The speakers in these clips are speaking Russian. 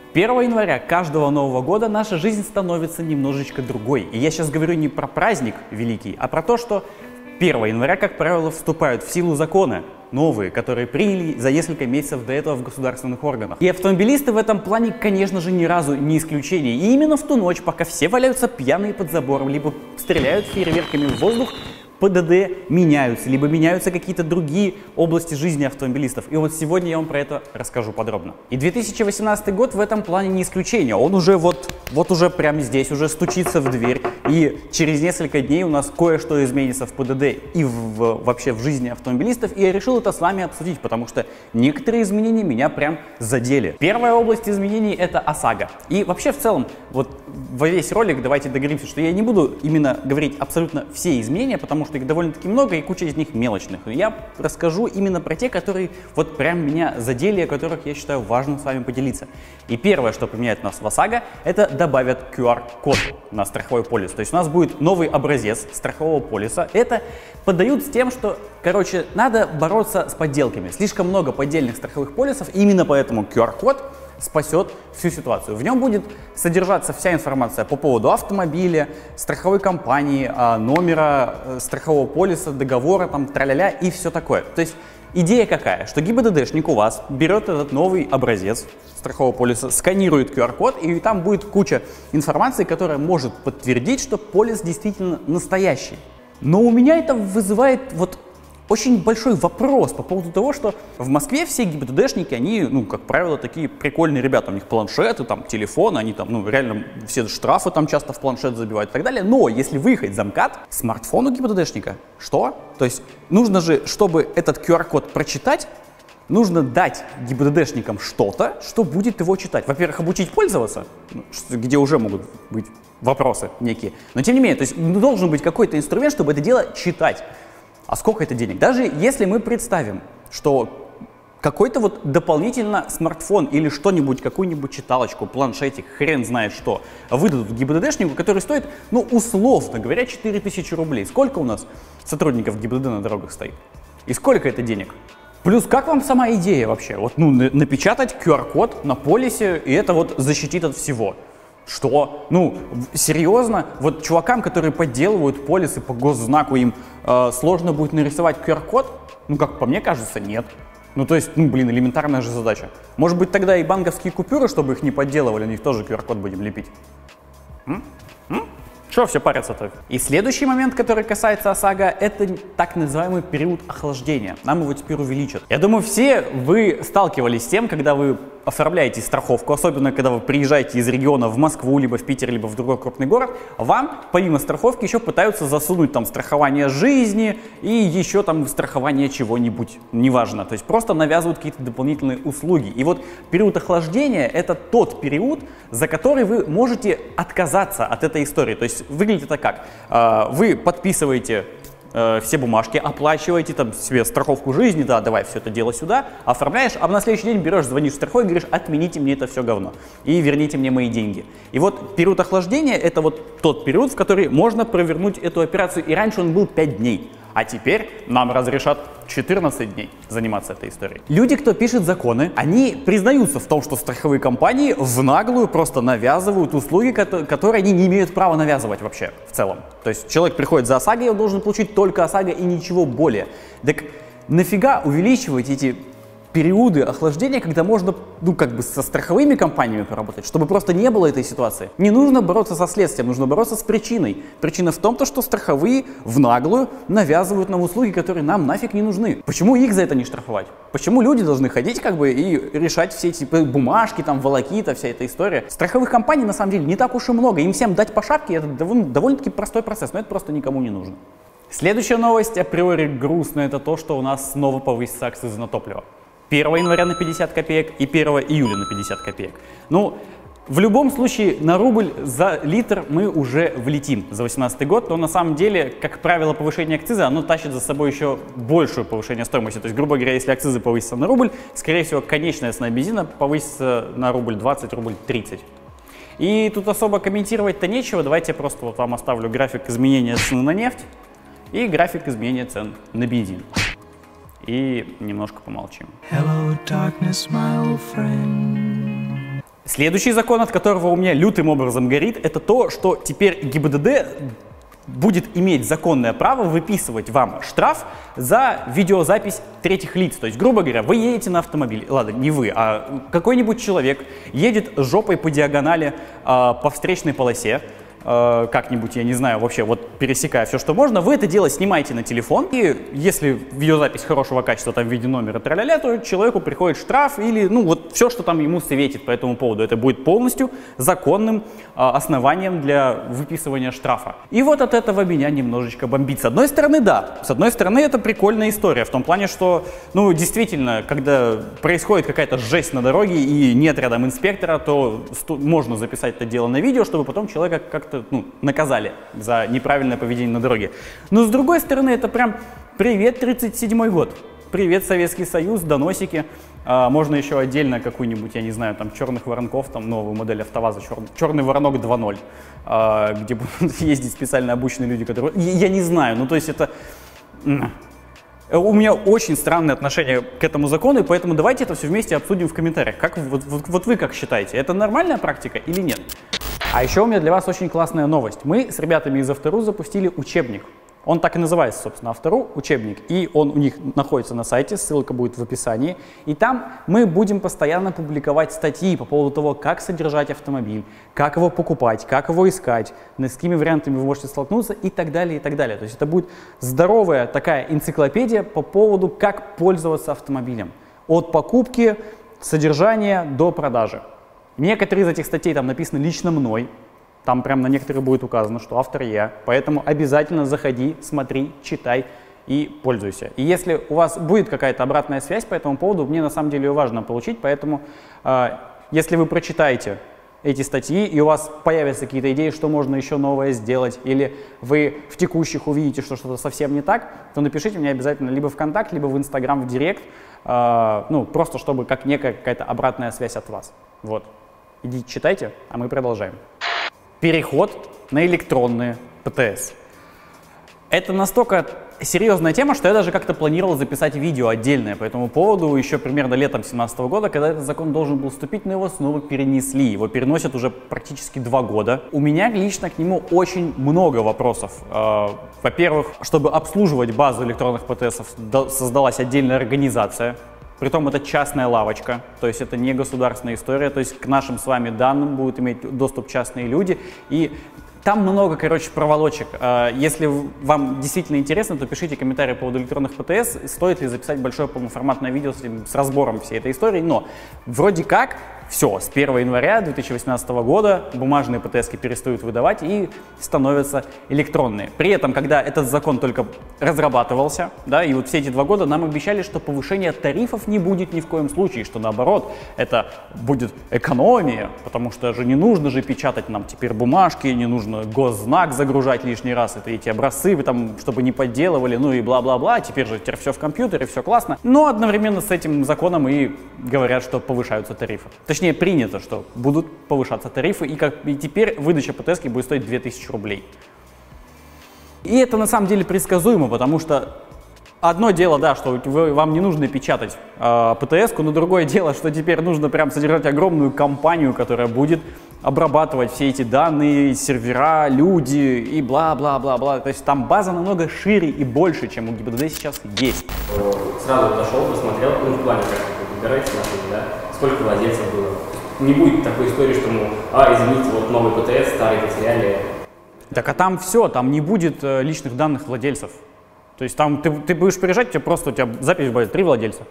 1 января каждого Нового года наша жизнь становится немножечко другой. И я сейчас говорю не про праздник великий, а про то, что 1 января, как правило, вступают в силу законы новые, которые приняли за несколько месяцев до этого в государственных органах. И автомобилисты в этом плане, конечно же, ни разу не исключение. И именно в ту ночь, пока все валяются пьяные под забором, либо стреляют фейерверками в воздух, ПДД меняются, либо меняются какие-то другие области жизни автомобилистов. И вот сегодня я вам про это расскажу подробно. И 2018 год в этом плане не исключение. Он уже вот уже прямо здесь, уже стучится в дверь. И через несколько дней у нас кое-что изменится в ПДД и вообще в жизни автомобилистов. И я решил это с вами обсудить, потому что некоторые изменения меня прям задели. Первая область изменений — это ОСАГО. И вообще в целом, вот во весь ролик давайте договоримся, что я не буду именно говорить абсолютно все изменения, потому что их довольно-таки много и куча из них мелочных. Я расскажу именно про те, которые вот прям меня задели, о которых я считаю важным с вами поделиться. И первое, что поменяет у нас в ОСАГО, это добавят QR-код на страховой полис. То есть у нас будет новый образец страхового полиса. Это подают с тем, что, короче, надо бороться с подделками. Слишком много поддельных страховых полисов, и именно поэтому QR-код спасет всю ситуацию. В нем будет содержаться вся информация по поводу автомобиля, страховой компании, номера страхового полиса, договора, там, траля-ля и все такое. То есть идея какая? Что ГИБДДшник у вас берет этот новый образец страхового полиса, сканирует QR-код, и там будет куча информации, которая может подтвердить, что полис действительно настоящий. Но у меня это вызывает очень большой вопрос по поводу того, что в Москве все ГИБДДшники, они, как правило, такие прикольные ребята. У них планшеты, там, телефоны, они там, реально все штрафы там часто в планшет забивают и так далее. Но если выехать за МКАД, смартфон у ГИБДДшника, что? То есть нужно же, чтобы этот QR-код прочитать, нужно дать ГИБДДшникам что-то, что будет его читать. Во-первых, обучить пользоваться, где уже могут быть вопросы некие. Но тем не менее, то есть должен быть какой-то инструмент, чтобы это дело читать. А сколько это денег? Даже если мы представим, что какой-то дополнительно смартфон или что-нибудь, какую-нибудь читалочку, планшетик, хрен знает что, выдадут ГИБДДшнику, который стоит, условно говоря, 4000 рублей. Сколько у нас сотрудников ГИБДД на дорогах стоит? И сколько это денег? Плюс, как вам сама идея вообще? Напечатать QR-код на полисе, и это защитит от всего. Что? Серьезно? Чувакам, которые подделывают полисы по госзнаку, им сложно будет нарисовать QR-код? Как по мне кажется, нет. То есть, элементарная же задача. Может быть, тогда и банковские купюры, чтобы их не подделывали, на них тоже QR-код будем лепить? Что все парятся-то? И следующий момент, который касается ОСАГО, это так называемый период охлаждения. Нам его теперь увеличат. Я думаю, все вы сталкивались с тем, когда вы оформляете страховку, особенно когда вы приезжаете из региона в Москву, либо в Питер, либо в другой крупный город, вам помимо страховки еще пытаются засунуть там страхование жизни и еще там страхование чего-нибудь, неважно. То есть просто навязывают какие-то дополнительные услуги. И период охлаждения — это тот период, за который вы можете отказаться от этой истории. То есть выглядит это как? Вы подписываете все бумажки, оплачиваете там себе страховку жизни, да, давай все это дело сюда, оформляешь, а на следующий день берешь, звонишь в страховой и говоришь: отмените мне это все говно и верните мне мои деньги. И период охлаждения — это тот период, в который можно провернуть эту операцию, и раньше он был 5 дней. А теперь нам разрешат 14 дней заниматься этой историей. Люди, кто пишет законы, они признаются в том, что страховые компании в наглую просто навязывают услуги, которые они не имеют права навязывать вообще в целом. То есть человек приходит за ОСАГО, и он должен получить только ОСАГО и ничего более. Так нафига увеличивать эти периоды охлаждения, когда можно, со страховыми компаниями поработать, чтобы просто не было этой ситуации? Не нужно бороться со следствием, нужно бороться с причиной. Причина в том, что страховые в наглую навязывают нам услуги, которые нам нафиг не нужны. Почему их за это не штрафовать? Почему люди должны ходить и решать все эти бумажки, волокита, вся эта история? Страховых компаний на самом деле не так уж и много. Им всем дать по шапке — это довольно-таки простой процесс, но это просто никому не нужно. Следующая новость, априори грустная, это то, что у нас снова повысится акцизы на топливо. 1 января на 50 копеек и 1 июля на 50 копеек. В любом случае на рубль за литр мы уже влетим за 2018 год, но на самом деле, как правило, повышение акциза, оно тащит за собой еще большее повышение стоимости. То есть, грубо говоря, если акцизы повысятся на рубль, скорее всего, конечная цена бензина повысится на рубль 20, рубль 30. И тут особо комментировать-то нечего, давайте я просто вам оставлю график изменения цены на нефть и график изменения цен на бензин. И немножко помолчим. Hello, darkness, my old friend. Следующий закон, от которого у меня лютым образом горит, это то, что теперь ГИБДД будет иметь законное право выписывать вам штраф за видеозапись третьих лиц. То есть, грубо говоря, вы едете на автомобиле, ладно, не вы, а какой-нибудь человек едет жопой по диагонали по встречной полосе, как-нибудь, я не знаю, вообще вот пересекая все, что можно, вы это дело снимаете на телефон, и если видеозапись хорошего качества, там в виде номера тра-ля-ля, то человеку приходит штраф или, ну, вот все, что там ему светит по этому поводу, это будет полностью законным основанием для выписывания штрафа. И вот от этого меня немножечко бомбит. С одной стороны, да, с одной стороны, это прикольная история, в том плане, что, ну, действительно, когда происходит какая-то жесть на дороге и нет рядом инспектора, то можно записать это дело на видео, чтобы потом человека как-то наказали за неправильное поведение на дороге. Но с другой стороны, это прям привет 37-й год, привет Советский Союз, доносики. Можно еще отдельно какую-нибудь, я не знаю, там черных воронков, там новую модель АвтоВАЗа, черный воронок 2.0, где будут ездить специально обученные люди, которые... Я не знаю, ну то есть это... У меня очень странное отношение к этому закону, и поэтому давайте это все вместе обсудим в комментариях. Как, вот вы как считаете, это нормальная практика или нет? А еще у меня для вас очень классная новость. Мы с ребятами из Автору запустили учебник. Он так и называется, собственно, Автору учебник. И он у них находится на сайте, ссылка будет в описании. И там мы будем постоянно публиковать статьи по поводу того, как содержать автомобиль, как его покупать, как его искать, с какими вариантами вы можете столкнуться и так далее, и так далее. То есть это будет здоровая такая энциклопедия по поводу, как пользоваться автомобилем. От покупки, содержания до продажи. Некоторые из этих статей там написаны лично мной, там прям на некоторые будет указано, что автор я, поэтому обязательно заходи, смотри, читай и пользуйся. И если у вас будет какая-то обратная связь по этому поводу, мне на самом деле ее важно получить, поэтому если вы прочитаете эти статьи и у вас появятся какие-то идеи, что можно еще новое сделать, или вы в текущих увидите, что что-то совсем не так, то напишите мне обязательно либо ВКонтакте, либо в Инстаграм, в Директ, ну, просто чтобы как некая какая-то обратная связь от вас. Вот. Идите читайте, а мы продолжаем. Переход на электронные ПТС. Это настолько серьезная тема, что я даже как-то планировал записать видео отдельное по этому поводу еще примерно летом 2017 года, когда этот закон должен был вступить, но его снова перенесли. Его переносят уже практически 2 года. У меня лично к нему очень много вопросов. Во-первых, чтобы обслуживать базу электронных ПТСов, создалась отдельная организация. Притом это частная лавочка, то есть это не государственная история, то есть к нашим с вами данным будут иметь доступ частные люди. И там много, короче, проволочек. Если вам действительно интересно, то пишите комментарии по поводу электронных ПТС, стоит ли записать большое полноформатное видео с разбором всей этой истории. Но вроде как все, с 1 января 2018 года бумажные ПТСки перестают выдавать и становятся электронные. При этом, когда этот закон только разрабатывался, да, и вот все эти 2 года нам обещали, что повышения тарифов не будет ни в коем случае, что наоборот, это будет экономия, потому что же не нужно же печатать нам теперь бумажки, не нужно госзнак загружать лишний раз, это эти образцы, вы там, чтобы не подделывали, ну и бла-бла-бла, теперь все в компьютере, все классно. Но одновременно с этим законом и говорят, что повышаются тарифы. Точнее, принято, что будут повышаться тарифы, и теперь выдача ПТСки будет стоить 2000 рублей. И это на самом деле предсказуемо, потому что одно дело, да, что вам не нужно печатать ПТСку, но другое дело, что теперь нужно прям содержать огромную компанию, которая будет обрабатывать все эти данные, сервера, люди и бла-бла-бла-бла. То есть там база намного шире и больше, чем у ГИБДД сейчас есть. Сразу дошел, посмотрел, ну в плане, как вы выбираете машину, да, сколько владельцев было. Не будет такой истории, что, извините, вот новый ПТС, старый потеряли. Так а там все, там не будет личных данных владельцев. То есть там ты будешь приезжать, у тебя запись будет 3 владельца.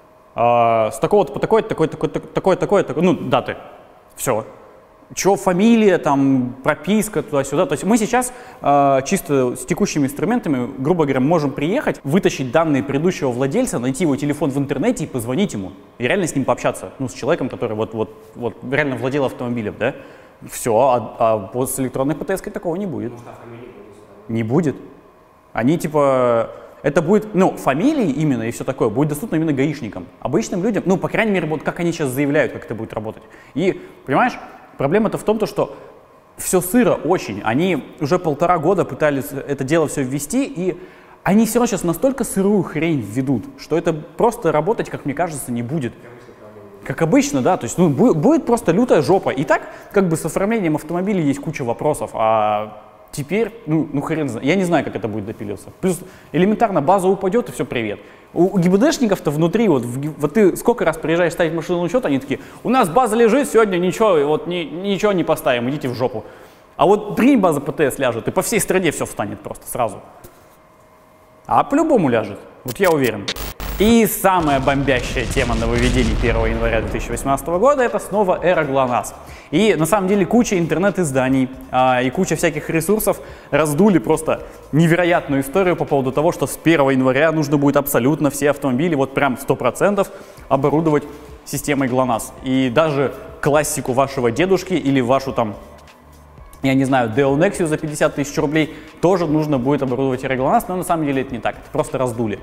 С такого-то по такой-то, ну, даты. Все. Чего фамилия, там, прописка, туда-сюда. То есть мы сейчас чисто с текущими инструментами, грубо говоря, можем приехать, вытащить данные предыдущего владельца, найти его телефон в интернете и позвонить ему. И реально с ним пообщаться. Ну, с человеком, который вот реально владел автомобилем, да. Все, а с электронной ПТСкой такого не будет. Может, а фамилии будут? Не будет. Они типа... Это будет, ну, фамилии именно и все такое будет доступно именно гаишникам. Обычным людям, ну, по крайней мере, вот как они сейчас заявляют, как это будет работать. И, понимаешь, проблема-то в том, что все сыро очень. Они уже 1,5 года пытались это дело все ввести, и они все равно сейчас настолько сырую хрень введут, что это просто работать, как мне кажется, не будет. как обычно, да, то есть, ну, будет просто лютая жопа. И так, как бы с оформлением автомобиля есть куча вопросов, а теперь, ну хрен знает, я не знаю, как это будет допиливаться. Плюс элементарно база упадет, и все, привет. У ГИБДшников-то внутри, вот ты сколько раз приезжаешь ставить машину на учет, они такие, у нас база лежит, сегодня ничего, вот ничего не поставим, идите в жопу. А вот при база ПТС ляжет, и по всей стране все встанет просто сразу. А по-любому ляжет, вот я уверен. И самая бомбящая тема нововведений 1 января 2018 года — это снова эра ГЛОНАСС. И на самом деле куча интернет-изданий и куча всяких ресурсов раздули просто невероятную историю по поводу того, что с 1 января нужно будет абсолютно все автомобили, вот прям 100% оборудовать системой ГЛОНАСС. И даже классику вашего дедушки или вашу там, я не знаю, Deo Nexus за 50 тысяч рублей тоже нужно будет оборудовать эрой ГЛОНАСС, но на самом деле это не так, это просто раздули.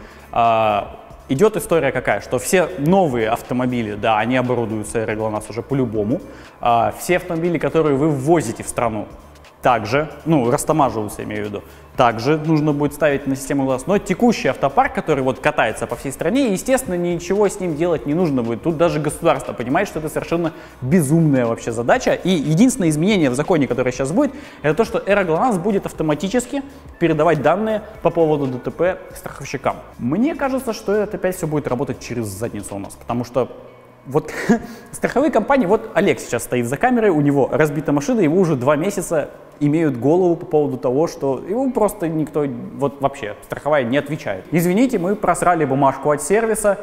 Идет история какая, что все новые автомобили, да, они оборудуются эрой ГЛОНАСС уже по-любому. Все автомобили, которые вы ввозите в страну, также, ну, растамаживаются, имею в виду, также нужно будет ставить на систему ГЛОНАСС. Но текущий автопарк, который вот катается по всей стране, естественно, ничего с ним делать не нужно будет. Тут даже государство понимает, что это совершенно безумная вообще задача. И единственное изменение в законе, которое сейчас будет, это то, что эра ГЛОНАСС будет автоматически передавать данные по поводу ДТП страховщикам. Мне кажется, что это опять все будет работать через задницу у нас, потому что вот страховые компании, вот Олег сейчас стоит за камерой, у него разбита машина, его уже 2 месяца имеют голову по поводу того, что его просто никто, вот вообще, страховая не отвечает. Извините, мы просрали бумажку от сервиса,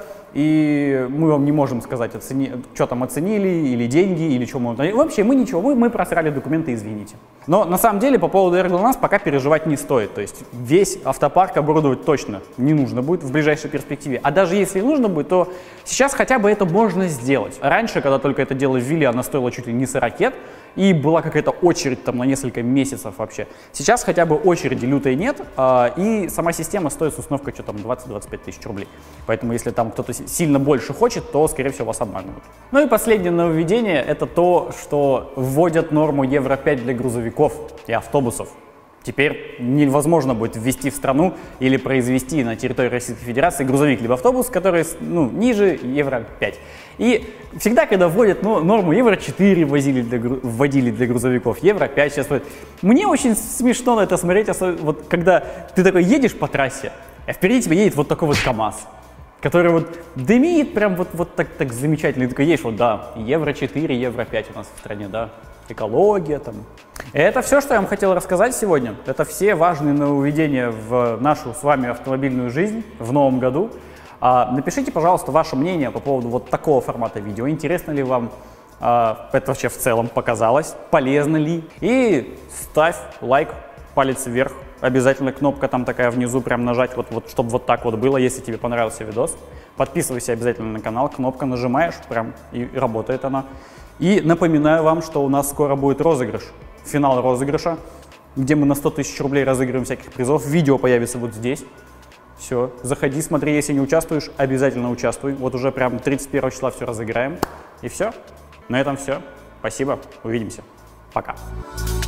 и мы вам не можем сказать, что там оценили, или деньги, или что мы... Вообще, мы ничего, мы просрали документы, извините. Но на самом деле по поводу эры ГЛОНАСС пока переживать не стоит. То есть весь автопарк оборудовать точно не нужно будет в ближайшей перспективе. А даже если нужно будет, то сейчас хотя бы это можно сделать. Раньше, когда только это дело ввели, она стоила чуть ли не 40 ракет, и была какая-то очередь там на несколько месяцев вообще. Сейчас хотя бы очереди лютой нет, и сама система стоит с установкой что там 20-25 тысяч рублей. Поэтому если там кто-то сильно больше хочет, то, скорее всего, вас обманывают. Ну и последнее нововведение — это то, что вводят норму Евро-5 для грузовиков и автобусов. Теперь невозможно будет ввести в страну или произвести на территории Российской Федерации грузовик либо автобус, который ниже Евро-5. И всегда, когда вводят норму Евро-4 вводили для грузовиков, Евро-5 сейчас вводят. Мне очень смешно на это смотреть, вот когда ты такой едешь по трассе, а впереди тебя едет вот такой вот КамАЗ, который вот дымит прям вот так замечательно. И ты такой едешь, вот да, Евро-4, Евро-5 у нас в стране, да, экология там. Это все, что я вам хотел рассказать сегодня. Это все важные нововведения в нашу с вами автомобильную жизнь в новом году. Напишите, пожалуйста, ваше мнение по поводу вот такого формата видео. Интересно ли вам это вообще в целом показалось? Полезно ли? И ставь лайк, палец вверх. Обязательно кнопка там такая внизу, прям нажать, вот чтобы вот так вот было, если тебе понравился видос. Подписывайся обязательно на канал, кнопка нажимаешь, прям и работает она. И напоминаю вам, что у нас скоро будет розыгрыш, финал розыгрыша, где мы на 100 тысяч рублей разыгрываем всяких призов. Видео появится вот здесь. Все, заходи, смотри, если не участвуешь, обязательно участвуй. Вот уже прям 31 числа все разыграем. И все. На этом все. Спасибо, увидимся. Пока.